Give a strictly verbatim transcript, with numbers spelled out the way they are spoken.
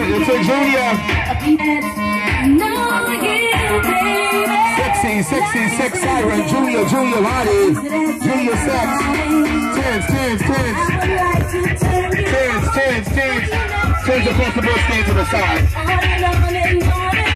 It's a Junior. Sexy, sexy, sex siren. Junior, Junior, Lottie. Junior sex. Tens, tens, tens. Tens, tens, tens. Tens across the board, stand to the side.